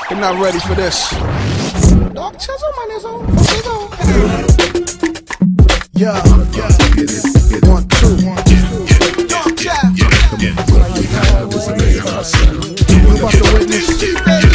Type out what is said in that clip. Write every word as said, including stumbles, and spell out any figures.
They're not ready for this. Dog Chisel, my nigga. Yeah, yeah. One, two, one, two. Dog Chisel. We're about to witness